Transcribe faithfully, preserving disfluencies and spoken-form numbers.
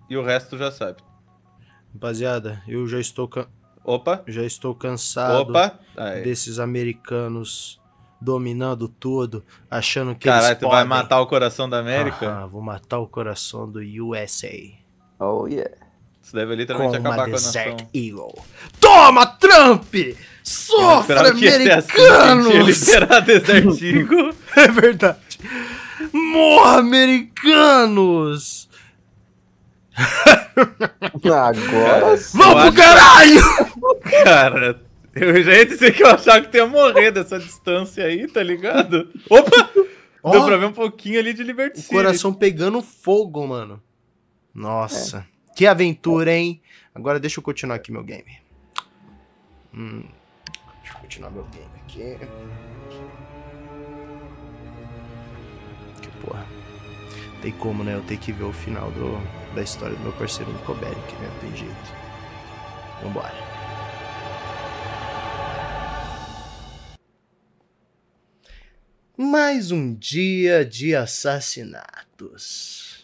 e o resto tu já sabe. Rapaziada, eu já estou, can... Opa, já estou cansado opa. Aí. desses americanos dominando tudo, achando que Caralho, eles tu podem. vai matar o coração da América? Aham, vou matar o coração do U S A. Oh, yeah. Isso deve literalmente Com uma acabar com a Desert nação. Eagle. Toma, Trump! Eu Sofre, esperava que ia ser assim, americanos! que a gente ia liberar Desert Eagle. É verdade. Morra, americanos! Agora sim. Vamos pro acho- caralho! Cara, eu já ia dizer que eu achava que tu ia morrer dessa distância aí, tá ligado? Opa! Ó, Deu pra ver um pouquinho ali de o Liberty City. coração pegando fogo, mano. Nossa. Que aventura, hein? Agora deixa eu continuar aqui meu game. Hum, deixa eu continuar meu game aqui. Que porra. Tem como, né? Eu tenho que ver o final do, da história do meu parceiro Nico Bellic, né? Não tem jeito. Vambora. Mais um dia de assassinatos.